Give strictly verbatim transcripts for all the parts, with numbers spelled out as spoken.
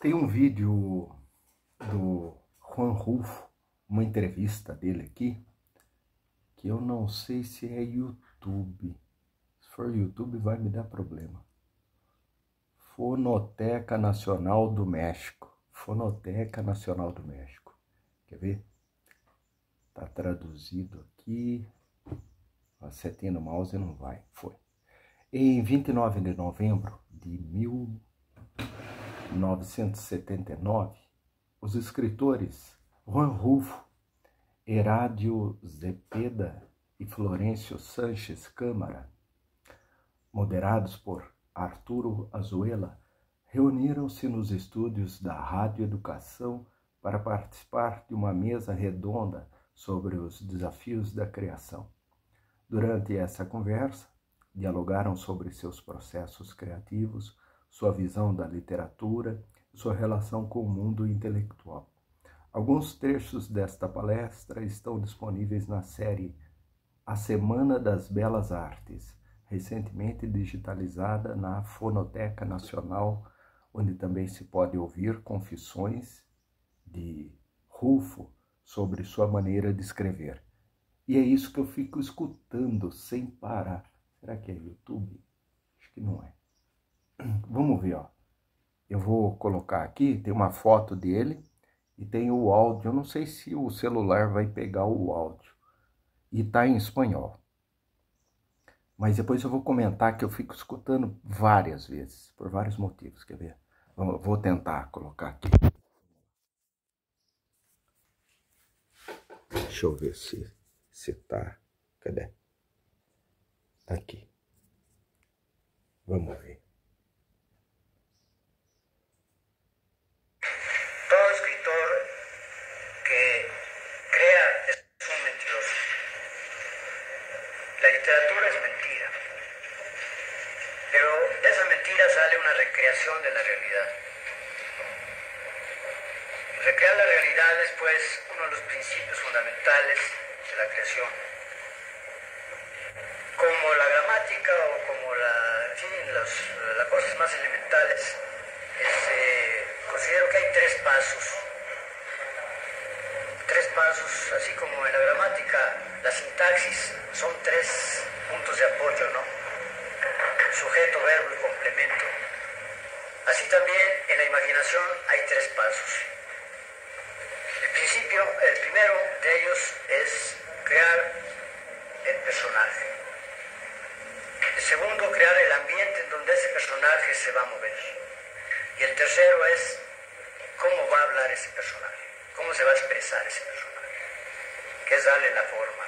Tem um vídeo do Juan Rulfo, uma entrevista dele aqui, que eu não sei se é YouTube. Se for YouTube vai me dar problema. Fonoteca Nacional do México. Fonoteca Nacional do México. Quer ver? Tá traduzido aqui. A setinha no mouse não vai. Foi. Em vinte e nove de novembro de mil novecentos e setenta e nove, os escritores Juan Rulfo, Herádio Zepeda e Florencio Sánchez Câmara, moderados por Arturo Azuela, reuniram-se nos estúdios da Rádio Educação para participar de uma mesa redonda sobre os desafios da criação. Durante essa conversa, dialogaram sobre seus processos criativos, sua visão da literatura e sua relação com o mundo intelectual. Alguns trechos desta palestra estão disponíveis na série A Semana das Belas Artes, recentemente digitalizada na Fonoteca Nacional, onde também se pode ouvir confissões de Rulfo sobre sua maneira de escrever. E é isso que eu fico escutando sem parar. Será que é YouTube? Acho que não é. Vamos ver, ó. Eu vou colocar aqui, tem uma foto dele e tem o áudio. Eu não sei se o celular vai pegar o áudio. E tá em espanhol. Mas depois eu vou comentar que eu fico escutando várias vezes, por vários motivos. Quer ver? Eu vou tentar colocar aqui. Deixa eu ver se, se tá... Cadê? Tá aqui. Vamos ver. Todo escritor que crea es un mentiroso. La literatura es mentira, pero de esa mentira sale una recreación de la realidad. Recrear la realidad es, pues, uno de los principios fundamentales de la creación. Como la gramática o como la, en fin, los, las cosas más elementales, es, eh, considero que hay tres pasos. Tres pasos, así como en la gramática, la sintaxis son tres puntos de apoyo, ¿no? Sujeto, verbo y complemento. Así también en la imaginación hay tres pasos. El principio, el primero de ellos es crear el personaje. El segundo, crear el ambiente en donde ese personaje se va a mover. Y el tercero es cómo va a hablar ese personaje, cómo se va a expresar ese personaje, que es darle la forma.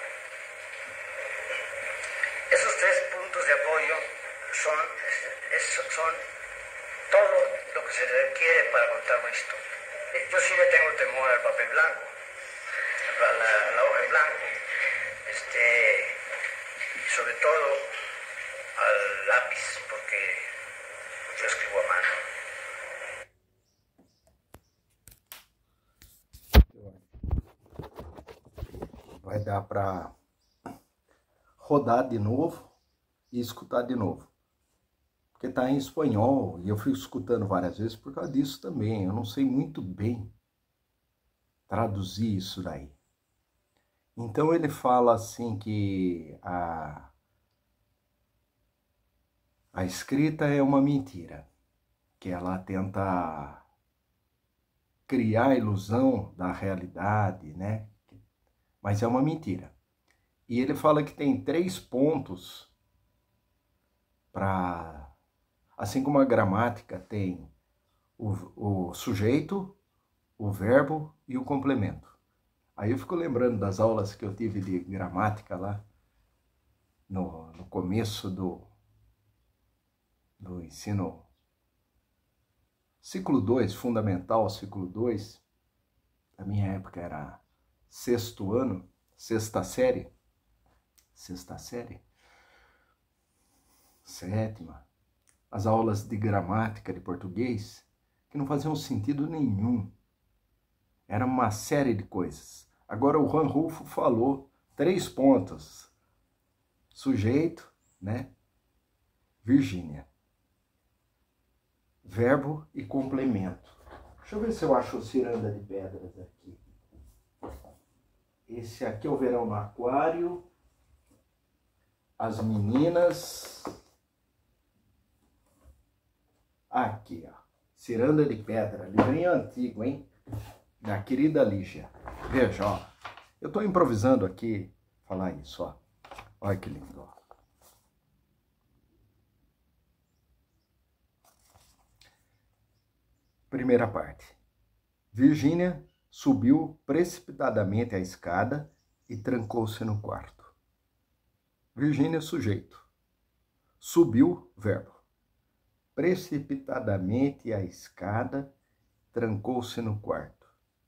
Esos tres puntos de apoyo son, es, son todo lo que se requiere para contar una historia. Yo sí le tengo temor al papel blanco, a la, la hoja en blanco, este, y sobre todo al lápiz, porque yo escribo a mano. Vai dar para rodar de novo e escutar de novo. Porque tá em espanhol e eu fico escutando várias vezes por causa disso também. Eu não sei muito bem traduzir isso daí. Então ele fala assim que a, a escrita é uma mentira, que ela tenta criar a ilusão da realidade, né? Mas é uma mentira. E ele fala que tem três pontos para... Assim como a gramática tem o, o sujeito, o verbo e o complemento. Aí eu fico lembrando das aulas que eu tive de gramática lá, no, no começo do, do ensino ciclo dois, fundamental, ciclo dois. Na minha época era sexto ano, sexta série, sexta série, sétima. As aulas de gramática de português, que não faziam sentido nenhum. Era uma série de coisas. Agora o Juan Rulfo falou três pontos. Sujeito, né? Virgínia. Verbo e complemento. Deixa eu ver se eu acho ciranda de pedras aqui. Esse aqui é o Verão no Aquário. As meninas. Aqui, ó. Ciranda de Pedra. Livrinho antigo, hein? Da querida Lígia. Veja, ó. Eu tô improvisando aqui falar isso, ó. Olha que lindo, ó. Primeira parte. Virgínia subiu precipitadamente a escada e trancou-se no quarto. Virgínia, sujeito. Subiu, verbo. Precipitadamente a escada, trancou-se no quarto.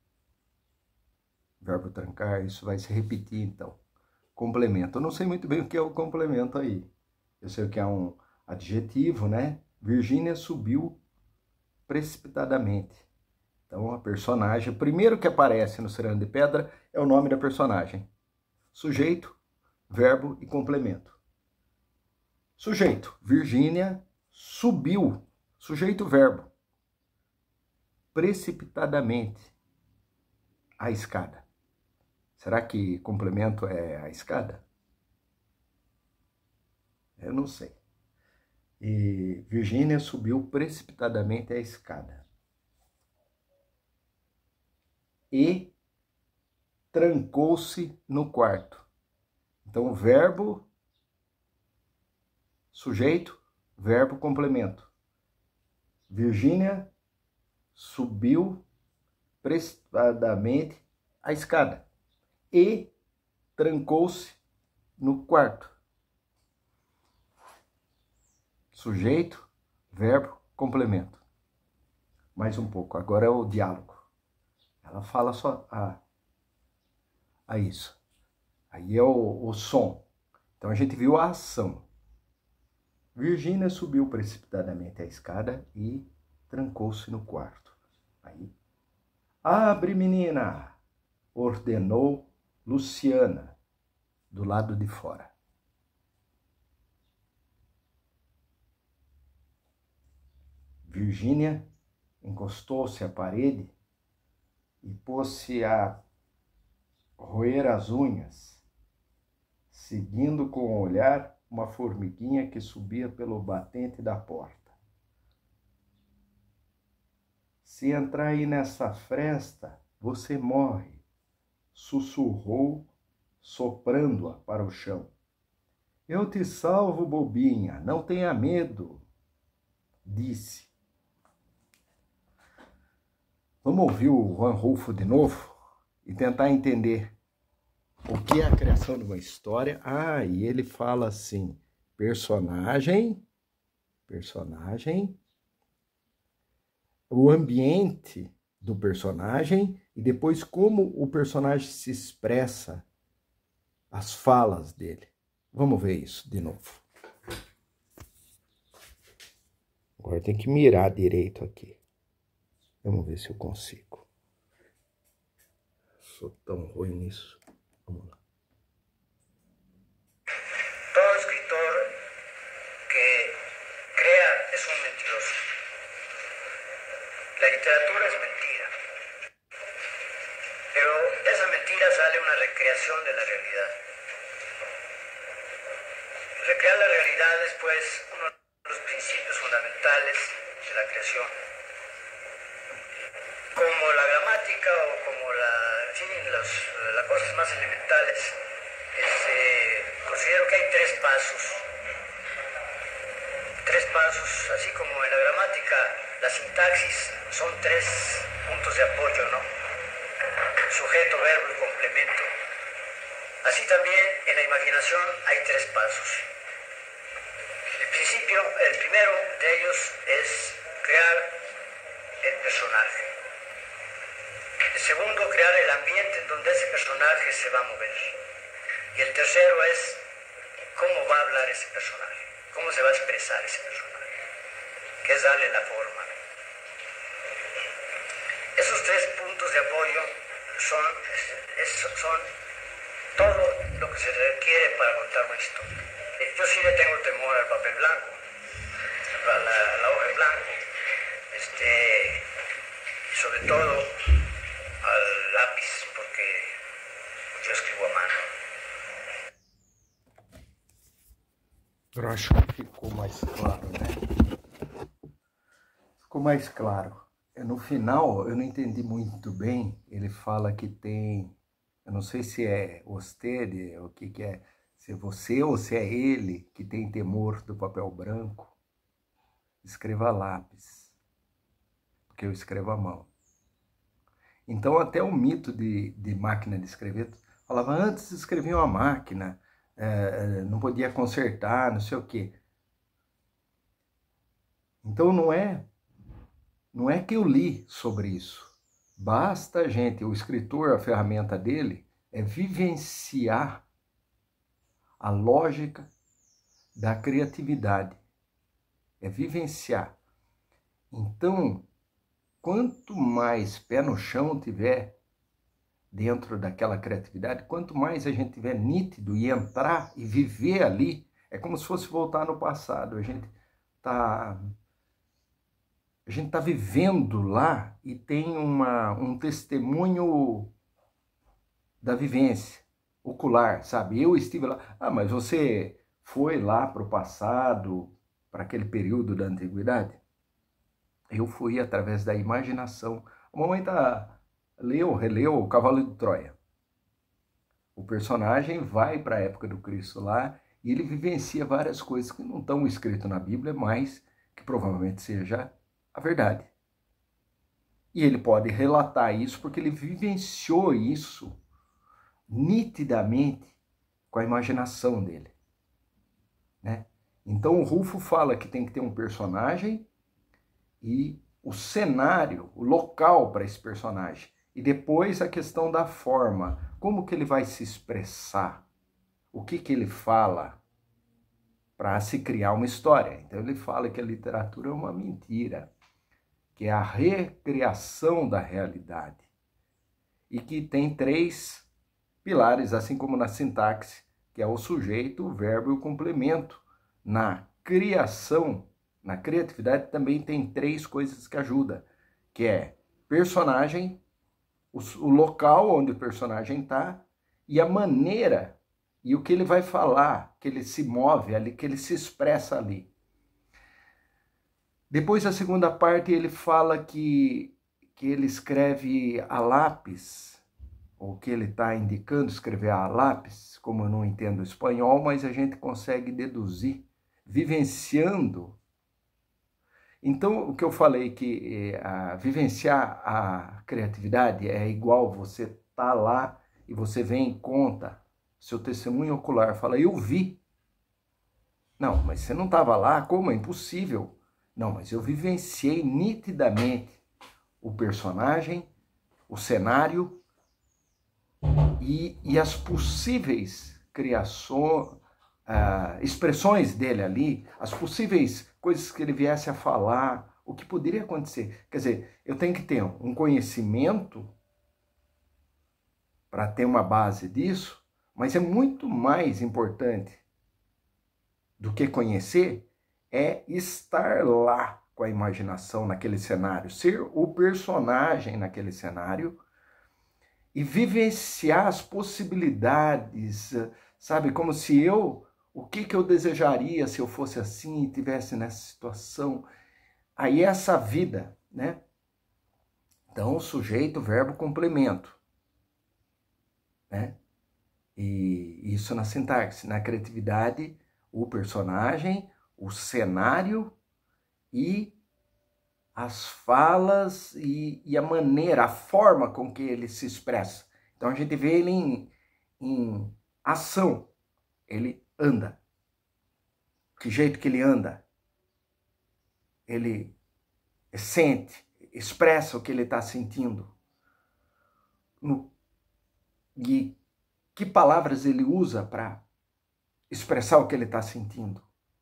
Verbo trancar, isso vai se repetir então. Complemento. Eu não sei muito bem o que é o complemento aí. Eu sei o que é um adjetivo, né? Virgínia subiu precipitadamente. Então, a personagem, o primeiro que aparece no Ciranda de Pedra é o nome da personagem. Sujeito, verbo e complemento. Sujeito, Virgínia subiu. Sujeito, verbo. Precipitadamente a escada. Será que complemento é a escada? Eu não sei. E Virgínia subiu precipitadamente a escada. E trancou-se no quarto. Então, verbo, sujeito, verbo, complemento. Virgínia subiu precipitadamente a escada e trancou-se no quarto. Sujeito, verbo, complemento. Mais um pouco. Agora é o diálogo. Ela fala só a, a isso. Aí é o, o som. Então a gente viu a ação. Virgínia subiu precipitadamente a escada e trancou-se no quarto. Aí, abre, menina! Ordenou Luciana, do lado de fora. Virgínia encostou-se à parede e pôs-se a roer as unhas, seguindo com o olhar uma formiguinha que subia pelo batente da porta. Se entrar aí nessa fresta, você morre, sussurrou, soprando-a para o chão. Eu te salvo, bobinha, não tenha medo, disse. Vamos ouvir o Juan Rulfo de novo e tentar entender o que é a criação de uma história. Ah, e ele fala assim, personagem, personagem, o ambiente do personagem e depois como o personagem se expressa, as falas dele. Vamos ver isso de novo. Agora tem que mirar direito aqui. Vamos ver se eu consigo. Sou tão ruim nisso. Vamos lá. Todo escritor que crea es un mentiroso. La literatura es mentira. Pero de esa mentira sale una recreación de la realidad. Recrear la realidad es, pues, uno de los principios fundamentales de la creación. Como la gramática o como la, sí, los, las cosas más elementales, este, considero que hay tres pasos. Tres pasos, así como en la gramática, la sintaxis son tres puntos de apoyo, ¿no? Sujeto, verbo y complemento. Así también en la imaginación hay tres pasos. El principio, el primero de ellos es crear el personaje. El segundo, crear el ambiente en donde ese personaje se va a mover. Y el tercero es cómo va a hablar ese personaje, cómo se va a expresar ese personaje, que es darle la forma. Esos tres puntos de apoyo son, es, son todo lo que se requiere para contar una historia. Yo sí le tengo temor al papel blanco, a la, a la hoja en blanco, este, sobre todo al lápiz, porque yo escribo a mano. Eu acho que ficou mais claro, né? Ficou mais claro. No final, eu não entendi muito bem. Ele fala que tem, eu não sei se é você, o que que é, se é você ou se é ele que tem temor do papel branco. Escreva a lápis, porque eu escrevo à mão. Então, até o mito de, de máquina de escrever, falava, antes escrevia uma máquina, é, não podia consertar, não sei o quê. Então, não é, não é que eu li sobre isso. Basta a gente, o escritor, a ferramenta dele é vivenciar a lógica da criatividade. É vivenciar. Então, quanto mais pé no chão tiver dentro daquela criatividade, quanto mais a gente tiver nítido e entrar e viver ali, é como se fosse voltar no passado. A gente está a gente tá vivendo lá e tem uma, um testemunho da vivência ocular, sabe? Eu estive lá. Ah, mas você foi lá para o passado, para aquele período da antiguidade? Eu fui através da imaginação. A mamãe tá, leu, releu o Cavalo de Troia. O personagem vai para a época do Cristo lá e ele vivencia várias coisas que não estão escritas na Bíblia, mas que provavelmente seja a verdade. E ele pode relatar isso porque ele vivenciou isso nitidamente com a imaginação dele, né? Então o Rulfo fala que tem que ter um personagem e o cenário, o local para esse personagem. E depois a questão da forma, como que ele vai se expressar, o que que ele fala para se criar uma história. Então ele fala que a literatura é uma mentira, que é a recriação da realidade e que tem três pilares, assim como na sintaxe, que é o sujeito, o verbo e o complemento. Na criação, na criatividade também tem três coisas que ajudam, que é personagem, o, o local onde o personagem está e a maneira e o que ele vai falar, que ele se move ali, que ele se expressa ali. Depois, a segunda parte, ele fala que, que ele escreve a lápis, ou que ele está indicando escrever a lápis, como eu não entendo espanhol, mas a gente consegue deduzir, vivenciando. Então, o que eu falei, que é, vivenciar a criatividade é igual você estar tá lá e você vem e conta, seu testemunho ocular, fala, eu vi. Não, mas você não estava lá, como? É impossível. Não, mas eu vivenciei nitidamente o personagem, o cenário e, e as possíveis criações, uh, expressões dele ali, as possíveis coisas que ele viesse a falar, o que poderia acontecer. Quer dizer, eu tenho que ter um conhecimento para ter uma base disso, mas é muito mais importante do que conhecer é estar lá com a imaginação naquele cenário, ser o personagem naquele cenário e vivenciar as possibilidades, sabe? Como se eu, o que, que eu desejaria se eu fosse assim e estivesse nessa situação. Aí essa vida, né? Então, sujeito, verbo, complemento, né? E isso na sintaxe, na criatividade, o personagem, o cenário e as falas e, e a maneira, a forma com que ele se expressa. Então a gente vê ele em, em ação, ele anda. Que jeito que ele anda? Ele sente, expressa o que ele está sentindo. No, e que palavras ele usa para expressar o que ele está sentindo.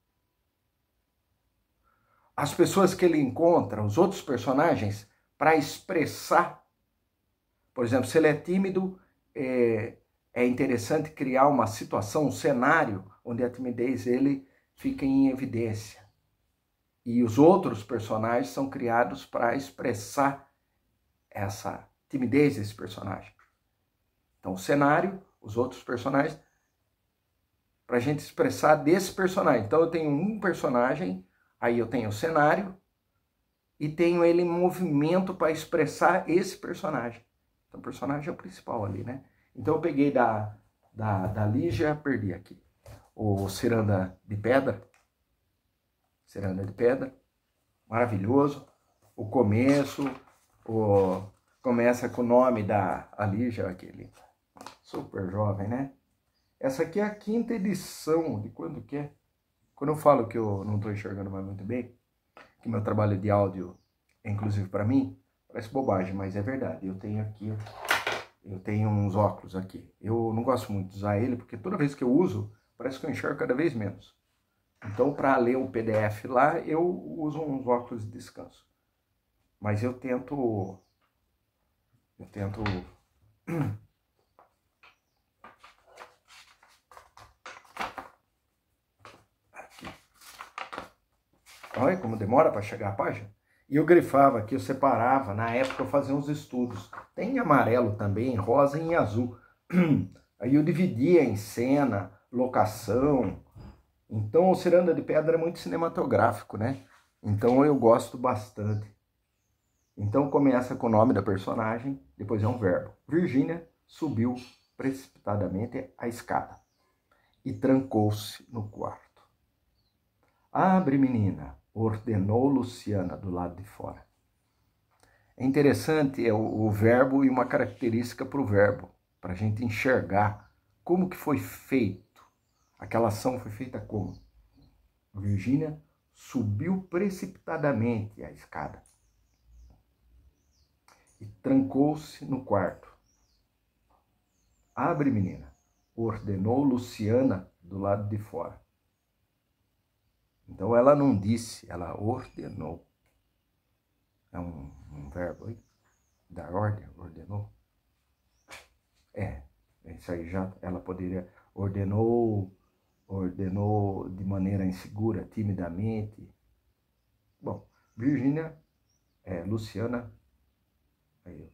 As pessoas que ele encontra, os outros personagens, para expressar. Por exemplo, se ele é tímido, é, é interessante criar uma situação, um cenário, onde a timidez ele fica em evidência. E os outros personagens são criados para expressar essa timidez desse personagem. Então, o cenário, os outros personagens, para a gente expressar desse personagem. Então, eu tenho um personagem, aí eu tenho o cenário e tenho ele em movimento para expressar esse personagem. Então, o personagem é o principal ali, né? Então, eu peguei da, da, da Lígia, perdi aqui, o Ciranda de Pedra. Ciranda de Pedra, maravilhoso. O começo, o, começa com o nome da Lígia, aquele super jovem, né? Essa aqui é a quinta edição, de quando que é? Quando eu falo que eu não estou enxergando mais muito bem, que meu trabalho de áudio, inclusive para mim, parece bobagem, mas é verdade. Eu tenho aqui, eu tenho uns óculos aqui. Eu não gosto muito de usar ele, porque toda vez que eu uso, parece que eu enxergo cada vez menos. Então, para ler o P D F lá, eu uso uns óculos de descanso. Mas eu tento... Eu tento... Aqui. Olha como demora para chegar a página. E eu grifava aqui, eu separava. Na época eu fazia uns estudos. Tem em amarelo também, em rosa e em azul. Aí eu dividia em cena, locação. Então o Ciranda de Pedra é muito cinematográfico, né? Então eu gosto bastante. Então começa com o nome da personagem, depois é um verbo. Virgínia subiu precipitadamente a escada e trancou-se no quarto. Abre, menina, ordenou Luciana do lado de fora. É interessante é o, o verbo e uma característica para o verbo, para a gente enxergar como que foi feito. Aquela ação foi feita como? Virgínia subiu precipitadamente a escada e trancou-se no quarto. Abre, menina, ordenou Luciana do lado de fora. Então ela não disse, ela ordenou. É um, um verbo aí, dar ordem, ordenou. É, isso aí já, ela poderia, ordenou, ordenou de maneira insegura, timidamente. Bom, Virgínia, é, Luciana, aí,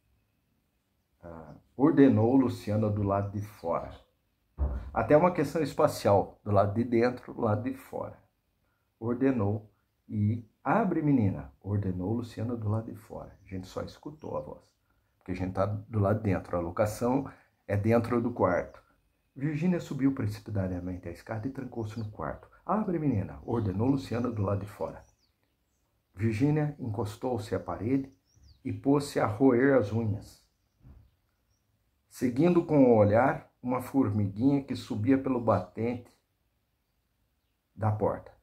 ah, ordenou Luciana do lado de fora. Até uma questão espacial, do lado de dentro, do lado de fora. Ordenou e abre, menina, ordenou Luciana do lado de fora. A gente só escutou a voz, porque a gente tá do lado de dentro. A locação é dentro do quarto. Virgínia subiu precipitadamente a escada e trancou-se no quarto. Abre, menina, ordenou Luciana do lado de fora. Virgínia encostou-se à parede e pôs-se a roer as unhas, seguindo com o olhar uma formiguinha que subia pelo batente da porta.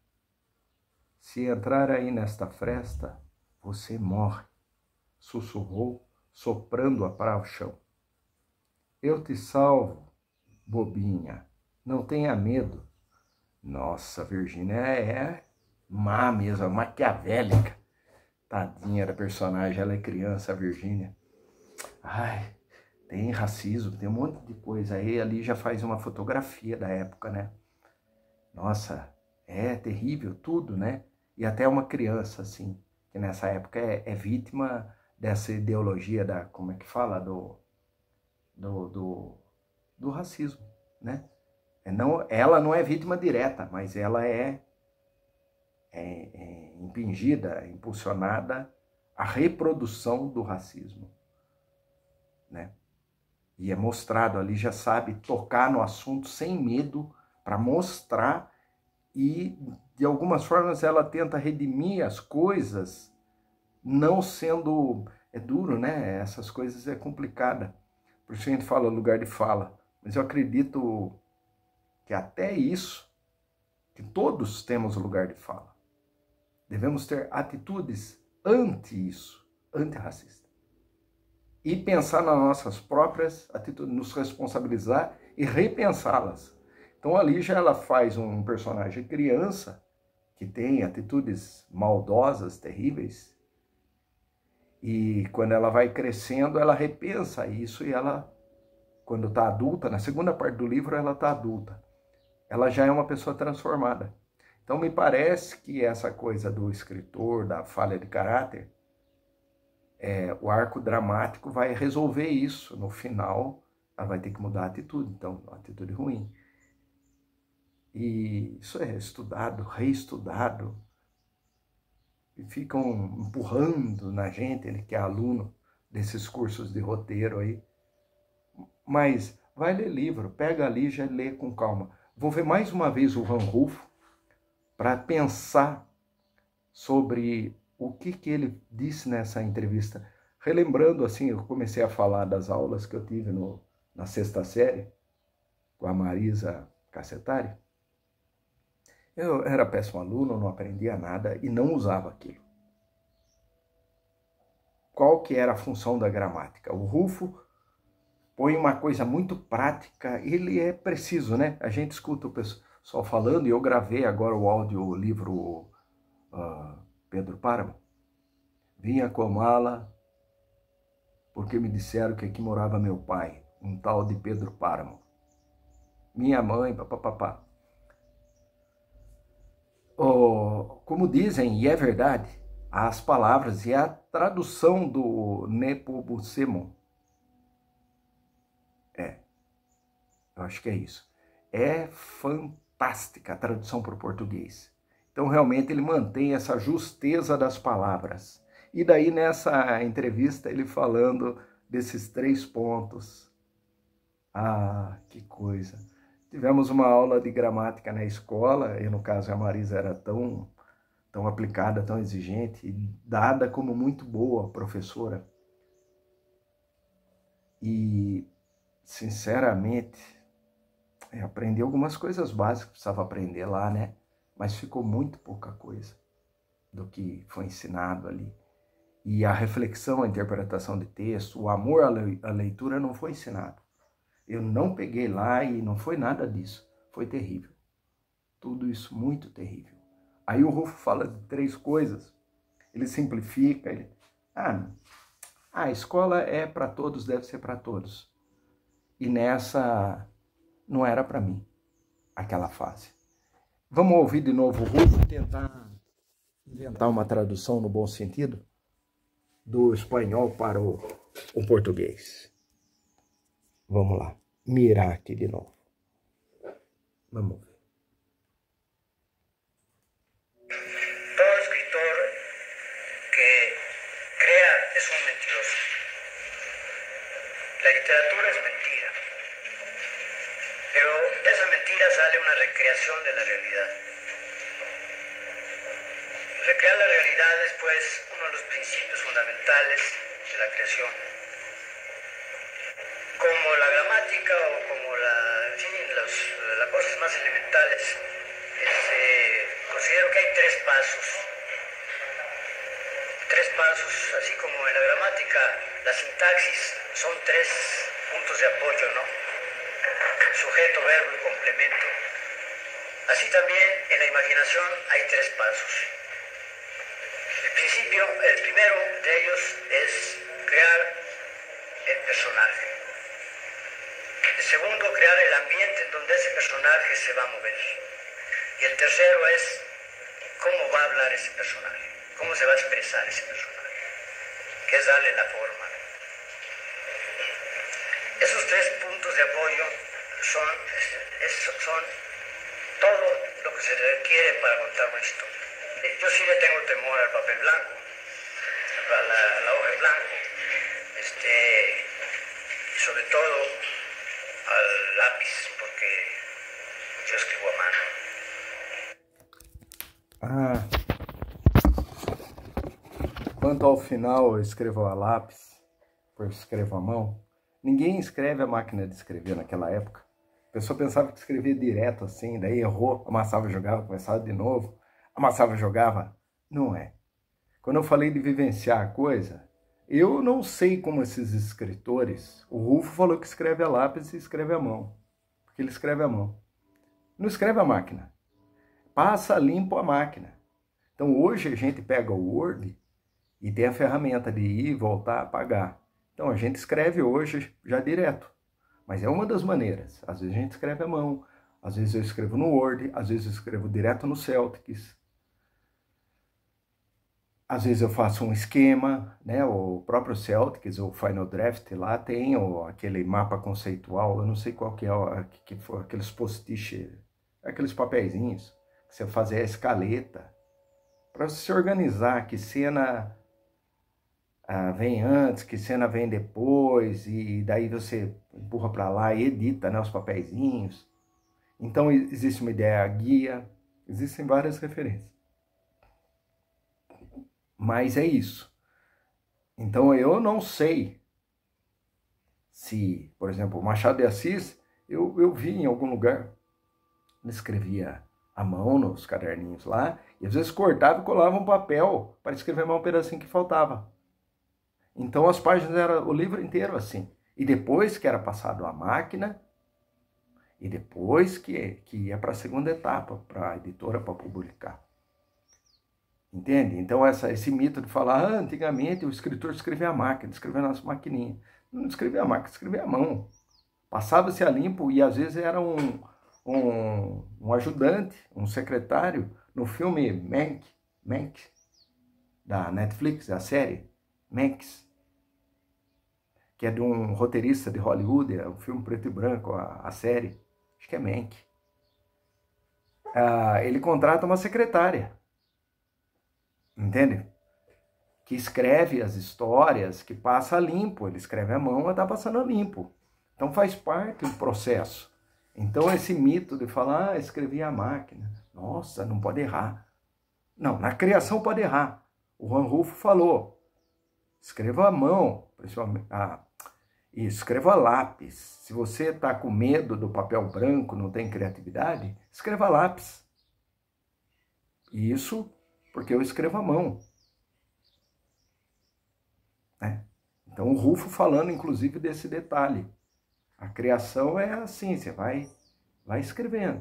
Se entrar aí nesta fresta, você morre, sussurrou, soprando-a para o chão. Eu te salvo, bobinha, não tenha medo. Nossa, Virgínia é má mesmo, maquiavélica. Tadinha da personagem, ela é criança, a Virgínia. Ai, tem racismo, tem um monte de coisa aí, ali já faz uma fotografia da época, né? Nossa, é terrível tudo, né? E até uma criança, assim, que nessa época é, é vítima dessa ideologia da, como é que fala, do, do, do, do racismo, né? É não, ela não é vítima direta, mas ela é, é, é impingida, impulsionada à reprodução do racismo, né? E é mostrado ali, já sabe tocar no assunto sem medo para mostrar e, de algumas formas, ela tenta redimir as coisas, não sendo... É duro, né? Essas coisas é complicada. Por isso a gente fala lugar de fala. Mas eu acredito que até isso, que todos temos lugar de fala. Devemos ter atitudes anti isso, antirracista. E pensar nas nossas próprias atitudes, nos responsabilizar e repensá-las. Então ali já ela faz um personagem criança que tem atitudes maldosas, terríveis. E quando ela vai crescendo, ela repensa isso e ela, quando está adulta, na segunda parte do livro ela está adulta. Ela já é uma pessoa transformada. Então me parece que essa coisa do escritor, da falha de caráter, é, o arco dramático vai resolver isso. No final, ela vai ter que mudar a atitude, então, uma atitude ruim. E isso é estudado, reestudado, e ficam empurrando na gente, ele que é aluno desses cursos de roteiro aí. Mas vai ler livro, pega ali, já lê com calma. Vou ver mais uma vez o Van Rulfo para pensar sobre o que, que ele disse nessa entrevista. Relembrando, assim, eu comecei a falar das aulas que eu tive no, na sexta série, com a Marisa Cassetari. Eu era péssimo aluno, não aprendia nada e não usava aquilo. Qual que era a função da gramática? O Rulfo põe uma coisa muito prática, ele é preciso, né? A gente escuta o pessoal falando, e eu gravei agora o audiolivro uh, Pedro Páramo. Vinha com mala, porque me disseram que aqui morava meu pai, um tal de Pedro Páramo. Minha mãe, papapá. Oh, como dizem, e é verdade, as palavras e a tradução do Nepomucemo, é, eu acho que é isso, é fantástica a tradução para o português. Então, realmente, ele mantém essa justeza das palavras. E daí, nessa entrevista, ele falando desses três pontos. Ah, que coisa! Tivemos uma aula de gramática na escola, e no caso a Marisa era tão, tão aplicada, tão exigente, dada como muito boa professora. E, sinceramente, eu aprendi algumas coisas básicas que precisava aprender lá, né? Mas ficou muito pouca coisa do que foi ensinado ali. E a reflexão, a interpretação de texto, o amor à leitura não foi ensinado. Eu não peguei lá e não foi nada disso. Foi terrível. Tudo isso muito terrível. Aí o Rulfo fala de três coisas. Ele simplifica. Ele... Ah, a escola é para todos, deve ser para todos. E nessa não era para mim, aquela fase. Vamos ouvir de novo o Rulfo e tentar inventar uma tradução no bom sentido do espanhol para o, o português. Vamos lá, mirar aqui de novo. Vamos ver. Todo escritor que crea es un mentiroso. La literatura es mentira, pero de esa mentira sale una recreación de la realidad. Recrear la realidad es, pues, uno de los principios fundamentales de la creación. Como la gramática o como la, en fin, los, las cosas más elementales, este, considero que hay tres pasos. Tres pasos, así como en la gramática, la sintaxis son tres puntos de apoyo, ¿no? Sujeto, verbo y complemento. Así también en la imaginación hay tres pasos. El principio, el primero de ellos es crear el personaje. El segundo, crear el ambiente en donde ese personaje se va a mover. Y el tercero es cómo va a hablar ese personaje, cómo se va a expresar ese personaje, que es darle la forma. Esos tres puntos de apoyo son, es, son todo lo que se requiere para contar una historia. Yo sí le tengo temor al papel blanco, a la, a la hoja en blanco, este, y sobre todo al lápiz, porque yo escribo a mano. Ah, quanto ao final eu escrevo a lápis, eu escrevo a mão. Ninguém escreve a máquina de escrever naquela época. A pessoa pensava que escrevia direto assim, daí errou, amassava, jogava, começava de novo, amassava, jogava. Não é. Quando eu falei de vivenciar a coisa, eu não sei como esses escritores... O Rulfo falou que escreve a lápis e escreve a mão. Porque ele escreve a mão. Não escreve a máquina. Passa limpo a máquina. Então hoje a gente pega o Word e tem a ferramenta de ir, voltar, apagar. Então a gente escreve hoje já direto. Mas é uma das maneiras. Às vezes a gente escreve a mão, às vezes eu escrevo no Word, às vezes eu escrevo direto no Celtics. às vezes eu faço um esquema, né? O próprio Celtics, o Final Draft lá tem o, aquele mapa conceitual, eu não sei qual que é, o, que for, aqueles post-it, aqueles papeizinhos, que você fazer a escaleta, para você se organizar, que cena ah, vem antes, que cena vem depois, e daí você empurra para lá e edita, né, os papeizinhos. Então existe uma ideia guia, existem várias referências. Mas é isso. Então eu não sei se, por exemplo, o Machado de Assis, eu, eu vi em algum lugar, ele escrevia à mão nos caderninhos lá, e às vezes cortava e colava um papel para escrever mais um pedacinho que faltava. Então as páginas eram o livro inteiro assim. E depois que era passado à máquina, e depois que, que ia para a segunda etapa, para a editora para publicar. Entende? Então essa, esse mito de falar, ah, antigamente o escritor escrevia à máquina, escrevia nas maquininhas. Não escrevia à máquina, escrevia à mão. Passava-se a limpo e às vezes era um, um, um ajudante, um secretário. No filme Mank, Mank, da Netflix, a série Manx, que é de um roteirista de Hollywood, é um filme preto e branco, a, a série, acho que é Mank. Ah, ele contrata uma secretária, entende? Que escreve as histórias, que passa a limpo. Ele escreve à mão, mas está passando a limpo. Então faz parte do processo. Então esse mito de falar, ah, escrevi à máquina, nossa, não pode errar. Não, na criação pode errar. O Juan Rulfo falou, escreva à mão, principalmente, ah, isso, escreva a lápis. Se você está com medo do papel branco, não tem criatividade, escreva a lápis. Isso porque eu escrevo à mão. Né? Então o Rulfo falando, inclusive, desse detalhe. A criação é assim, você vai, vai escrevendo.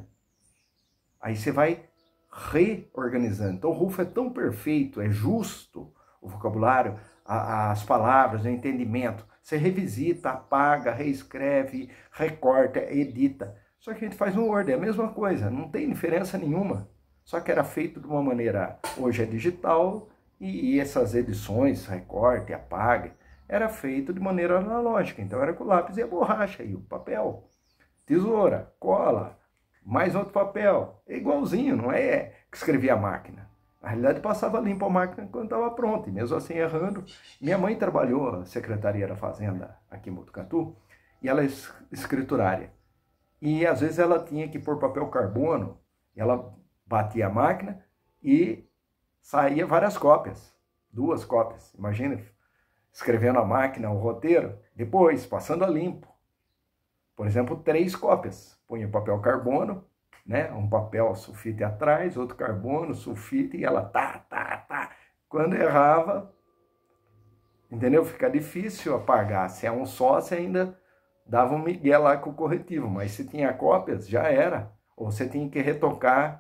Aí você vai reorganizando. Então o Rulfo é tão perfeito, é justo o vocabulário, a, as palavras, o entendimento. Você revisita, apaga, reescreve, recorta, edita. Só que a gente faz no Word, é a mesma coisa, não tem diferença nenhuma. Só que era feito de uma maneira, hoje é digital, e, e essas edições, recorte, apaga, era feito de maneira analógica. Então era com o lápis e a borracha, e o papel, tesoura, cola, mais outro papel. É igualzinho, não é que escrevia a máquina. Na realidade passava limpo a máquina quando estava pronta, e mesmo assim errando. Minha mãe trabalhou na Secretaria da Fazenda aqui em Botucatu, e ela é escriturária. E às vezes ela tinha que pôr papel carbono, e ela batia a máquina e saía várias cópias, duas cópias. Imagina, escrevendo a máquina o roteiro, depois passando a limpo. Por exemplo, três cópias. Punha papel carbono, né? Um papel sulfite atrás, outro carbono, sulfite, e ela tá, tá, tá. Quando errava, entendeu? Fica difícil apagar. Se é um só, você ainda dava um migué lá com o corretivo, mas se tinha cópias, já era. Ou você tinha que retocar,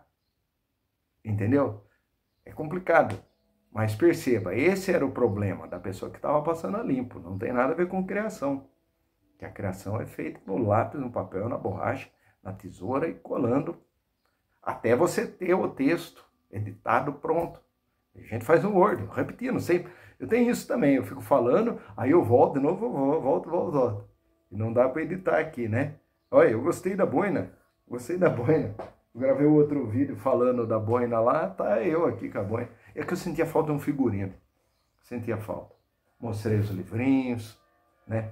entendeu? É complicado. Mas perceba, esse era o problema da pessoa que estava passando a limpo. Não tem nada a ver com criação. Que a criação é feita no lápis, no papel, na borracha, na tesoura e colando, até você ter o texto editado pronto. A gente faz no Word, repetindo sempre. Eu tenho isso também, eu fico falando, aí eu volto de novo, volto, volto, volto. E não dá para editar aqui, né? Olha, eu gostei da boina, gostei da boina. Eu gravei outro vídeo falando da boina lá, tá eu aqui com a boina. É que eu sentia falta de um figurino, sentia falta. Mostrei os livrinhos, né?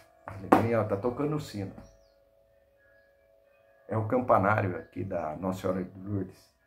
Ó, tá tocando o sino. É o campanário aqui da Nossa Senhora de Lourdes.